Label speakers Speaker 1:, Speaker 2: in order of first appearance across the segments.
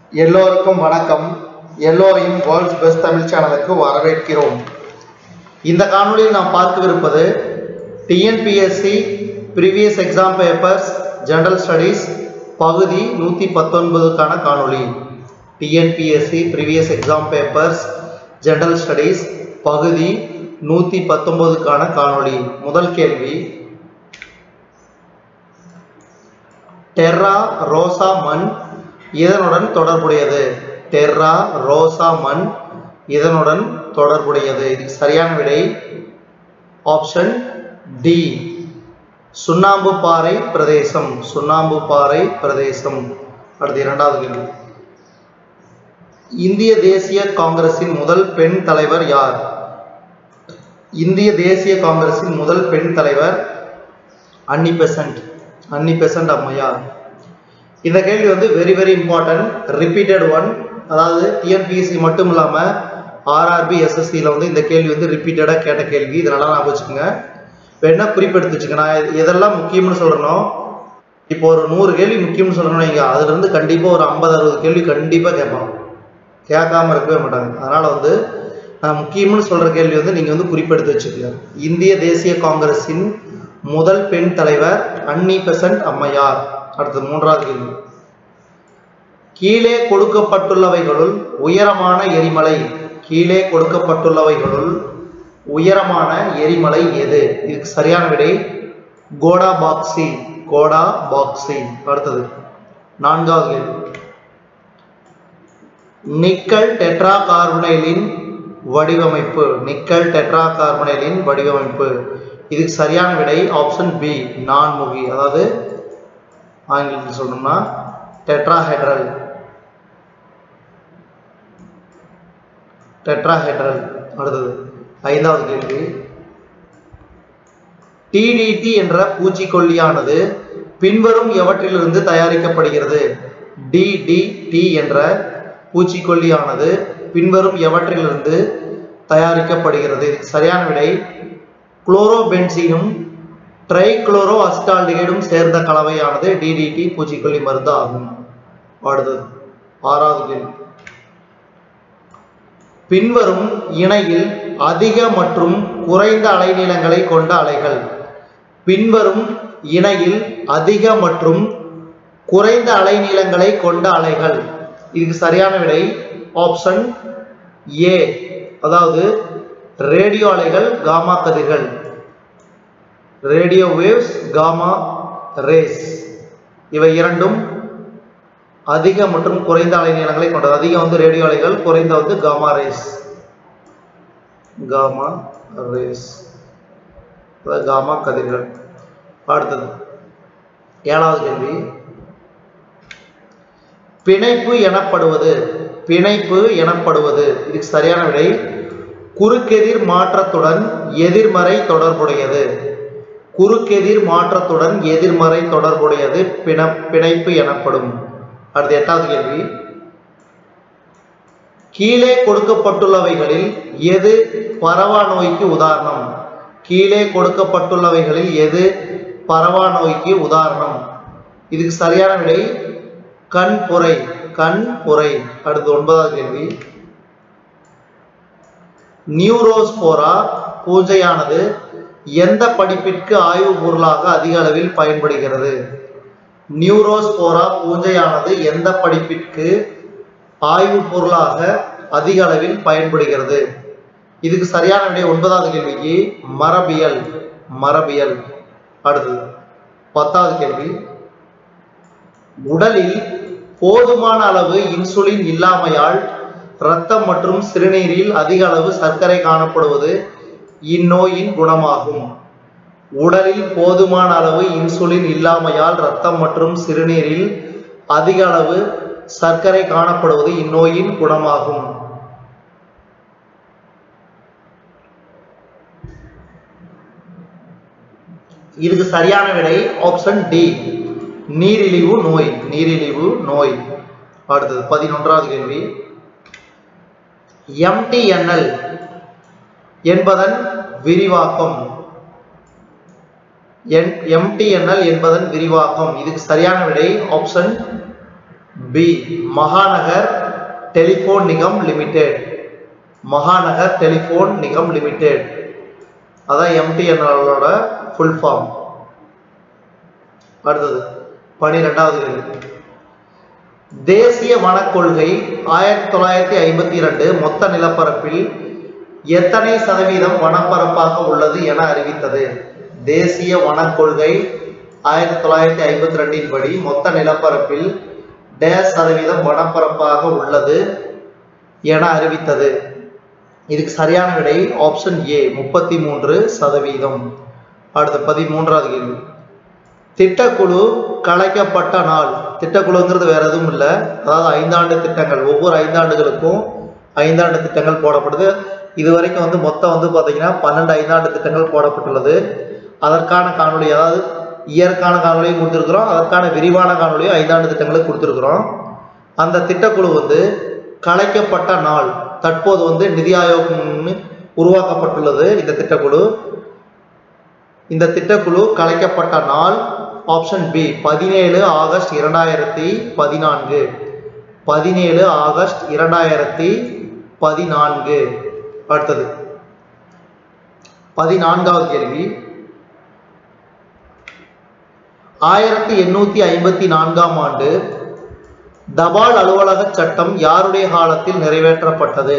Speaker 1: எல்லோருக்கும் வணக்கம். எல்லோரையும் வேர்ல்ட்ஸ் பெஸ்ட் தமிழ் சேனலுக்கு வரவேற்கிறோம். இந்த காணொளியில் நாம் பார்க்கவிருப்பது TNPSC previous exam papers general studies பகுதி 119க்கான காணொளி. TNPSC previous exam papers general studies பகுதி 119க்கான காணொளி. முதல் கேள்வி, டெர்ரா ரோசா மண் இதனுடன் தொடர்புடையது. டெர்ரா ரோசா மண் இதனுடன் தொடர்புடையது. இதுக்கு சரியான விடை ஆப்ஷன் டி, சுண்ணாம்பு பாறை பிரதேசம். சுண்ணாம்பு பாறை பிரதேசம். அடுத்து இரண்டாவது கேள்வி, இந்திய தேசிய காங்கிரசின் முதல் பெண் தலைவர் யார்? இந்திய தேசிய காங்கிரசின் முதல் பெண் தலைவர் அன்னி பெசன்ட் அம்மையார். இந்த கேள்வி very very important, repeated one. அதாவது டிஎன்பிஎஸ்சி மட்டும் இல்லாமல் ஆர்ஆர்பி எஸ்எஸ்சியில் இந்த கேள்வி ரிப்பீட்டடாக கேட்ட கேள்வி. இதனால நான் வச்சுக்கோங்க, வேணா குறிப்பெடுத்து வச்சுக்கோங்க. நான் எதெல்லாம் முக்கியம்னு சொல்கிறனோ, இப்போ ஒரு 100 கேள்வி முக்கியம்னு சொல்கிறோம் நீங்கள், அதுலேருந்து கண்டிப்பாக ஒரு 50-60 கேள்வி கண்டிப்பாக கேட்பாங்க, கேட்காம இருக்கவே மாட்டாங்க. அதனால் நான் முக்கியம்னு சொல்கிற கேள்வி நீங்கள் குறிப்பெடுத்து வச்சுக்கோங்க. இந்திய தேசிய காங்கிரஸின் முதல் பெண் தலைவர் அன்னி பெசன்ட் அம்மையார். அடுத்து மூன்றாவது கேள்வி, கீழே கொடுக்கப்பட்டுள்ளவைகளுள் உயரமான எரிமலை. கீழே கொடுக்கப்பட்டுள்ளவைகளுள் உயரமான எரிமலை எது? இதுக்கு சரியான விடை கோடாபாக்சி. கோடாபாக்சி. அடுத்தது நான்காவது கேள்வி, நிக்கல் டெட்ரா கார்பனைலின் வடிவமைப்பு. நிக்கல் டெட்ரா கார்பனைலின் வடிவமைப்பு. இதுக்கு சரியான விடை ஆப்ஷன் பி, நான்முகி. அதாவது ஆங்கிலத்தில் சொல்லணும்னா டெட்ராஹெட்ரல். டெட்ராஹெட்ரல். அடுத்தது ஐந்தாவது கேள்வி, டிடிடி என்ற பூச்சிக்கொல்லியானது பின்வரும் எவற்றிலிருந்து தயாரிக்கப்படுகிறது? டிடிடி என்ற பூச்சிக்கொல்லியானது பின்வரும் எவற்றிலிருந்து தயாரிக்கப்படுகிறது? சரியான விடை குளோரோபென்சீனும் ட்ரைக்ளோரோ அசிட்டால்டிகைடும் சேர்ந்த கலவையானது டிடிடி பூச்சிக்கொல்லி மருந்து ஆகும். அடுத்தது ஆறாவது கேள்வி, பின்வரும் இணையில் அதிக மற்றும் குறைந்த அலைநீளங்களை கொண்ட அலைகள். பின்வரும் இணையில் அதிக மற்றும் குறைந்த அலைநீளங்களை கொண்ட அலைகள். இதுக்கு சரியான விடை ஆப்ஷன் ஏ, அதாவது ரேடியோ அலைகள், காமா கதிர்கள். Radio waves, gamma rays. இவை இரண்டும் அதிக மற்றும் குறைந்த அலைநீளங்களை கொண்டது. அதிகம் ரேடியோ அலைகள், குறைந்த gamma rays. Gamma rays, gamma கதிர்கள். அடுத்தது ஏழாவது கேள்வி, பிணைப்பு எனப்படுவது. பிணைப்பு எனப்படுவது. இதுக்கு சரியான விடை குறுக்கெதிர் மாற்றத்துடன் எதிர்மறை தொடர்புடையது. குறுக்கெதிர் மாற்றத்துடன் எதிர்மறை தொடர்புடையது பிணைப்பு எனப்படும். அடுத்த எட்டாவது கேள்வி, கீழே கொடுக்கப்பட்டுள்ளவைகளில் எது பரவா நோய்க்கு உதாரணம்? கீழே கொடுக்கப்பட்டுள்ளவைகளில் எது பரவா நோய்க்கு உதாரணம்? இதுக்கு சரியான விடை கண்புரை. கண்புரை. அடுத்து ஒன்பதாவது கேள்வி, நியூரோஸ்போரா பூஞ்சையானது எந்த படிப்பிற்கு ஆய்வு பொருளாக அதிக அளவில் பயன்படுகிறது? நியூரோஸ்போரா பூஞ்சையானது எந்த படிப்பிற்கு ஆய்வு பொருளாக அதிக அளவில் பயன்படுகிறது? இதுக்கு சரியான விடை ஒன்பதாவது கேள்விக்கு மரபியல். மரபியல். அடுத்தது பத்தாவது கேள்வி, உடலில் போதுமான அளவு இன்சுலின் இல்லாமையால் இரத்தம் மற்றும் சிறுநீரில் அதிக அளவு சர்க்கரை காணப்படுவது இந்நோயின் குணமாகும். உடலில் போதுமான அளவு இன்சுலின் இல்லாமையால் இரத்தம் மற்றும் சிறுநீரில் அதிக அளவு சர்க்கரை காணப்படுவது இந்நோயின் குணமாகும். இதுக்கு சரியான விடை ஆப்ஷன் டி, நீரிழிவு நோய். நீரிழிவு நோய். அடுத்தது 11வது கேள்வி, MTNL என்பதன் விரிவாக்கம். MTNL என்பதன் விரிவாக்கம். இதுக்கு சரியான விடை option B Mahanagar telephone Nigam limited. Mahanagar telephone Nigam limited அதான் எம்டிஎன்எலோட ஃபுல் ஃபார்ம். அடுத்தது 12வது கேள்வி. தேசிய வனக் கொள்கை 1952 மொத்த நிலப்பரப்பில் எத்தனை சதவீதம் வனப்பரப்பாக உள்ளது என அறிவித்தது? தேசிய வனக் கொள்கை 1952 படி மொத்த நிலப்பரப்பில் டேஷ் சதவீதம் வனப்பரப்பாக உள்ளது என அறிவித்தது. இதுக்கு சரியான விடை ஆப்ஷன் ஏ 33%. அடுத்த 13வது கேள்வி. திட்டக்குழு கலைக்கப்பட்ட நாள். திட்டக்குழுங்கிறது வேற எதுவும் இல்லை, அதாவது 5 ஆண்டு திட்டங்கள், ஒவ்வொரு 5 ஆண்டுகளுக்கும் 5 ஆண்டு திட்டங்கள் போடப்படுது. இதுவரைக்கும் மொத்தம் பார்த்தீங்கன்னா 12 5 ஆண்டு திட்டங்கள் போடப்பட்டுள்ளது. அதற்கான காணொலி, அதாவது இயற்கான காணொலியும் கொடுத்துருக்குறோம், அதற்கான விரிவான காணொலியும் 5 ஆண்டு திட்டங்களை கொடுத்துருக்குறோம். அந்த திட்டக்குழு கலைக்கப்பட்ட நாள் தற்போது நிதி ஆயோக் உருவாக்கப்பட்டுள்ளது. இந்த திட்டக்குழு கலைக்கப்பட்ட நாள் ஆப்ஷன் பி 17 ஆகஸ்ட் 2014. 17 ஆகஸ்ட் 2014. அடுத்தது 14வது கேள்வி. 1854ஆம் ஆண்டு தபால் அலுவலக சட்டம் யாருடைய காலத்தில் நிறைவேற்றப்பட்டது?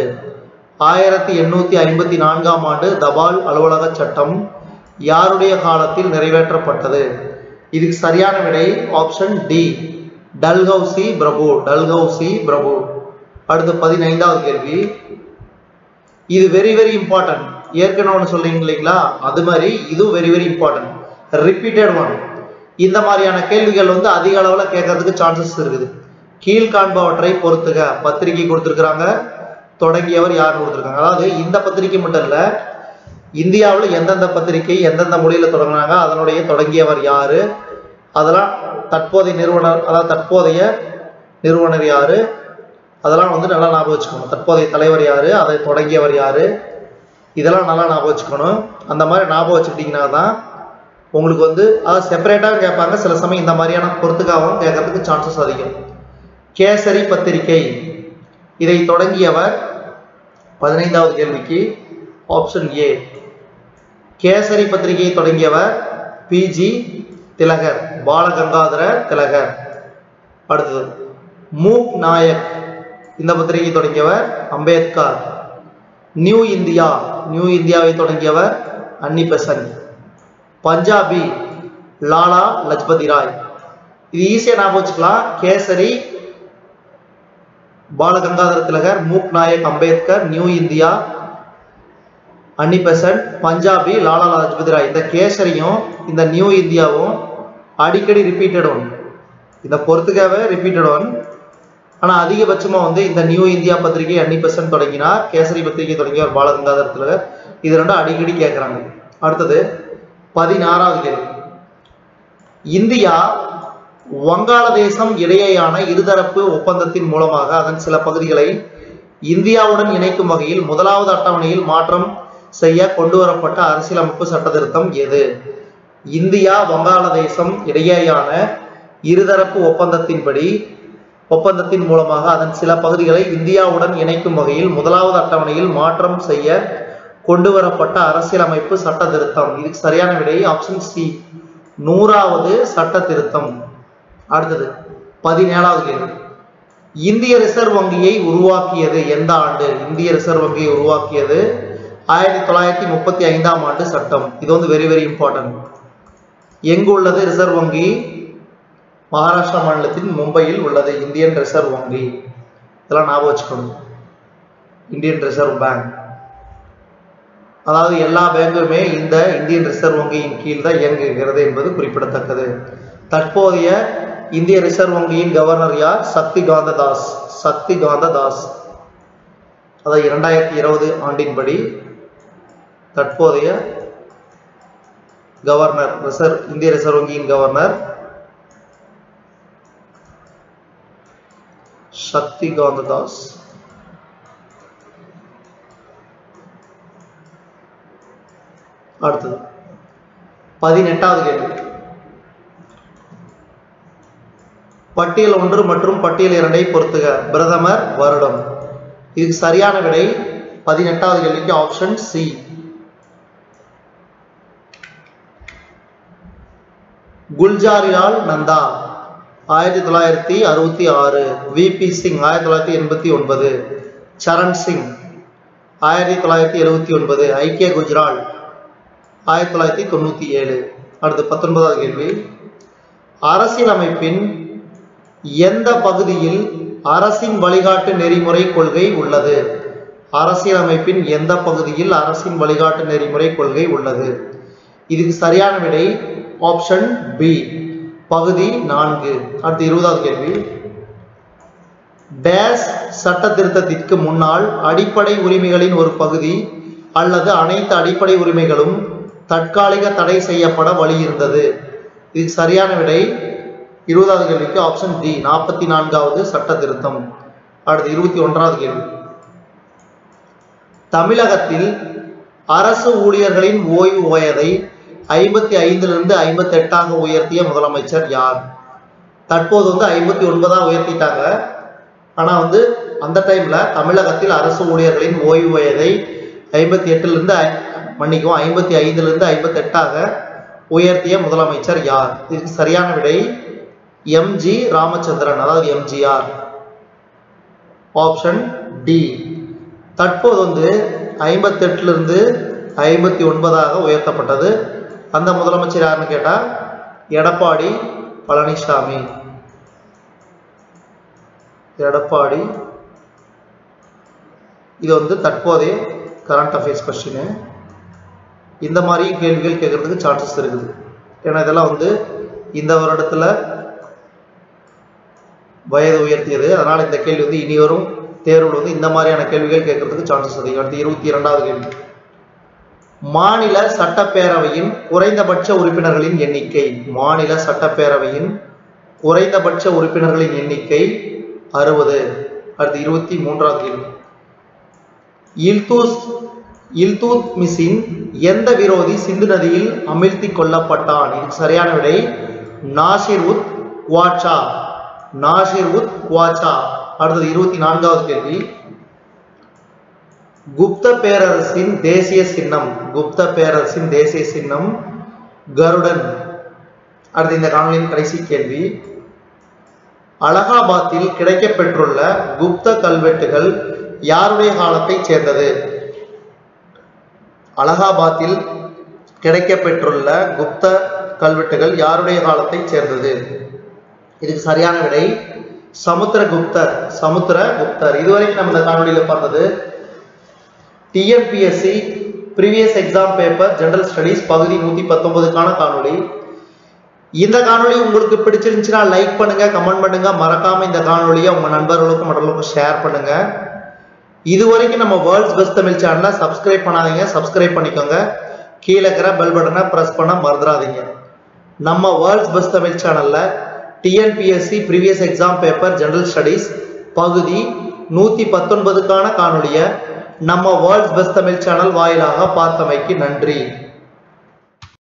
Speaker 1: 1854ஆம் ஆண்டு தபால் அலுவலக சட்டம் யாருடைய காலத்தில் நிறைவேற்றப்பட்டது? இதுக்கு சரியான விடை ஆப்ஷன் டி டல்ஹவுசி பிரபு. டல்ஹவுசி பிரபு. அடுத்து 15வது கேள்வி. இது வெரி வெரி இம்பார்ட்டன்ட். ஏற்கனவே சொல்றீங்க இல்லைங்களா, அது மாதிரி இது very very important, repeated one. இந்த மாதிரியான கேள்விகள் அதிக அளவில் கேட்கறதுக்கு சான்சஸ் இருக்குது. கீழ்காண்பவற்றை பொறுத்துக. பத்திரிகை கொடுத்துருக்காங்க, தொடங்கியவர் யாருன்னு கொடுத்துருக்காங்க. அதாவது இந்த பத்திரிகை மட்டும் இல்ல, இந்தியாவில் எந்தெந்த பத்திரிகை எந்தெந்த மொழியில தொடங்கினாங்க, அதனுடைய தொடங்கியவர் யாரு, அதெல்லாம் தற்போதைய நிறுவனர், அதாவது தற்போதைய நிறுவனர் யாரு, அதெல்லாம் நல்லா ஞாபகம் வச்சுக்கணும். தற்போதைய தலைவர் யாரு, அதை தொடங்கியவர் யாரு, இதெல்லாம் நல்லா ஞாபகம் வச்சுக்கணும். அந்த மாதிரி ஞாபகம் வச்சுக்கிட்டீங்கன்னா தான் உங்களுக்கு அதாவது செப்பரேட்டாக கேட்பாங்க. சில சமயம் இந்த மாதிரியான பொறுத்துக்காகவும் கேட்கறதுக்கு சான்சஸ் அதிகம். கேசரி பத்திரிகை, இதை தொடங்கியவர் 15வது கேள்விக்கு ஆப்ஷன் ஏ கேசரி பத்திரிகையை தொடங்கியவர் பிஜி திலகர், பாலகங்காதர திலகர். அடுத்தது மூக் நாயக், இந்த பத்திரிகை தொடங்கியவர் அம்பேத்கர். நியூ இந்தியா, நியூ இந்தியாவை தொடங்கியவர் அன்னி பெசன்ட். பஞ்சாபி லாலா லஜ்பதி ராய். இது ஈஸியா ஞாபகம் வச்சுக்கலாம். Kesari Balagangadhara Tilak, Mook Nayak Ambedkar, new India Annie Besant, Punjabi Lala Lajpat Rai. இந்த கேசரியும் இந்த நியூ இந்தியாவும் அடிக்கடி ரிப்பீட்டட் ஒன். இந்த பொறுத்துக்காவே ரிப்பீட்டட் ஒன். ஆனா அதிகபட்சமா இந்த நியூ இந்தியா பத்திரிகை அன்னி பெசன்ட் தொடங்கினார், கேசரி பத்திரிகை தொடங்கியவர் பாலகங்காதர திலகர். இது ரெண்டும் அடிக்கடி கேட்கிறாங்க. அடுத்தது 16வது கேள்வி. இந்தியா வங்காளதேசம் இடையேயான இருதரப்பு ஒப்பந்தத்தின் மூலமாக அதன் சில பகுதிகளை இந்தியாவுடன் இணைக்கும் வகையில் 1வது அட்டவணையில் மாற்றம் செய்ய கொண்டு வரப்பட்ட அரசியலமைப்பு சட்ட திருத்தம் எது? இந்தியா வங்காளதேசம் இடையேயான இருதரப்பு ஒப்பந்தத்தின் மூலமாக அதன் சில பகுதிகளை இந்தியாவுடன் இணைக்கும் வகையில் 1வது அட்டவணையில் மாற்றம் செய்ய கொண்டு வரப்பட்ட அரசியலமைப்பு சட்ட திருத்தம். இதுக்கு சரியான விடை ஆப்ஷன் சி 100வது சட்ட திருத்தம். அடுத்தது 17வது கேள்வி. இந்திய ரிசர்வ் வங்கியை உருவாக்கியது எந்த ஆண்டு? இந்திய ரிசர்வ் வங்கியை உருவாக்கியது 1935ஆம் ஆண்டு சட்டம். இது வெரி வெரி இம்பார்ட்டன்ட். எங்கு உள்ளது ரிசர்வ் வங்கி? மகாராஷ்டிரா மாநிலத்தின் மும்பையில் உள்ளது இந்தியன் ரிசர்வ் வங்கி. இதெல்லாம் ஞாபகம் வச்சுக்கணும். இந்தியன் ரிசர்வ் பேங்க், அதாவது எல்லா பேங்குமே இந்த இந்தியன் ரிசர்வ் வங்கியின் கீழ் தான் இயங்குகிறது என்பது குறிப்பிடத்தக்கது. தற்போதைய இந்திய ரிசர்வ் வங்கியின் கவர்னர் யார்? சக்திகாந்த தாஸ். சக்திகாந்த தாஸ். அதாவது 2020 ஆண்டின்படி தற்போதைய கவர்னர், இந்திய ரிசர்வ் வங்கியின் கவர்னர் சக்திகாந்த தாஸ். அடுத்தது 18வது கேள்வி. பட்டியல் 1 மற்றும் பட்டியல் 2 பொறுத்துக. பிரதமர், வருடம். இதுக்கு சரியான விடை 18வது கேள்விக்கு option C. Gulzarilal Nanda 1966, VP Singh 1989, Charan Singh 1979, I K Gujral 1997. அடுத்து 19வது கேள்வி. அரசியலமைப்பின் எந்த பகுதியில் அரசின் வழிகாட்டு நெறிமுறை கொள்கை உள்ளது? அரசியலமைப்பின் எந்த பகுதியில் அரசின் வழிகாட்டு நெறிமுறை கொள்கை உள்ளது? இதுக்கு சரியான விடை ஆப்ஷன் பி, பகுதி 4. அடுத்து 20வது கேள்வி. டேஸ் சட்ட திருத்தத்திற்கு முன்னால் அடிப்படை உரிமைகளின் ஒரு பகுதி அல்லது அனைத்து அடிப்படை உரிமைகளும் தற்காலிக தடை செய்யப்பட வழி இருந்தது. இதுக்கு சரியான விடை 20வது கேள்விக்கு ஆப்ஷன் டி, 44வது சட்ட திருத்தம். அடுத்து 21வது கேள்வி. தமிழகத்தில் அரசு ஊழியர்களின் ஓய்வு வயதை 55லிருந்து 58ஆக உயர்த்திய முதலமைச்சர் யார்? தற்போது 59ஆக உயர்த்திட்டாங்க. ஆனா அந்த டைம்ல தமிழகத்தில் அரசு ஊழியர்களின் ஓய்வு வயதை 58லிருந்து 58ஆக உயர்த்திய முதலமைச்சர் யார்? இதுக்கு சரியான விடை எம்ஜி ராமச்சந்திரன், அதாவது எம்ஜிஆர். Option D. தற்போது 58லிருந்து 59ஆக உயர்த்தப்பட்டது. அந்த முதலமைச்சர் யாருன்னு கேட்டா எடப்பாடி பழனிசாமி. எடப்பாடி. இது தற்போதைய கரண்ட் அஃபேர்ஸ் கொஸ்டின். இந்த மாதிரி கேள்விகள் கேட்கறதுக்கு சான்சஸ் இருக்குது. ஏன்னா இதெல்லாம் இந்த வருடத்துல வயது உயர்த்தியது. அதனால இந்த கேள்வி இனி வரும் தேர்வுல இந்த மாதிரியான கேள்விகள் கேட்கறதுக்கு சான்சஸ் அதிகம். அடுத்து 22வது கேள்வி. மாநில சட்டப்பேரவையின் குறைந்தபட்ச உறுப்பினர்களின் எண்ணிக்கை. மாநில சட்டப்பேரவையின் குறைந்தபட்ச உறுப்பினர்களின் எண்ணிக்கை 60. அடுத்து 23வது கேள்வி. இல்துத்மிஷின் எந்த விரோதி சிந்து நதியில் அமிழ்த்தி கொல்லப்பட்டான்? இதுக்கு சரியான விடை நாசிர் உத் குவாச்சா. நாசிர் உத் குவாச்சா. அடுத்தது 24வது கேள்வி. குப்த பேரரசின் தேசிய சின்னம். குப்த பேரரசின் தேசிய சின்னம் கருடன். அடுத்து இந்த காணொளியின் கடைசி கேள்வி. அலகாபாத்தில் கிடைக்கப்பெற்றுள்ள குப்த கல்வெட்டுகள் யாருடைய காலத்தை சேர்ந்தது? அலகாபாத்தில் கிடைக்கப்பெற்றுள்ள குப்த கல்வெட்டுகள் யாருடைய காலத்தை சேர்ந்தது? இதுக்கு சரியான விடை சமுத்திரகுப்தர். சமுத்திரகுப்தர். இதுவரைக்கும் நம்ம இந்த காணொலியில பார்த்தது TNPSC previous exam paper general studies பகுதி 119க்கான காணொலி. இந்த காணொலி உங்களுக்கு பிடிச்சிருந்துச்சுன்னா லைக் பண்ணுங்க, கமெண்ட் பண்ணுங்க. மறக்காம இந்த காணொலியை உங்க நண்பர்களுக்கும் மற்றவர்களுக்கும் ஷேர் பண்ணுங்க. இதுவரைக்கும் நம்ம வேர்ல்ட்ஸ் பெஸ்ட் தமிழ் சேனலை சப்ஸ்கிரைப் பண்ணாதீங்க, சப்ஸ்கிரைப் பண்ணிக்கோங்க. கீழே இருக்கிற பெல் பட்டனை பிரஸ் பண்ண மறந்துடாதீங்க. நம்ம வேர்ல்ட்ஸ் பெஸ்ட் தமிழ் சேனல்ல TNPSC previous exam paper general studies பகுதி 119க்கான காணொலியை நம்ம வேர்ல்ட்ஸ் பெஸ்ட் தமிழ் சேனல் வாயிலாக பார்த்தமைக்கு நன்றி.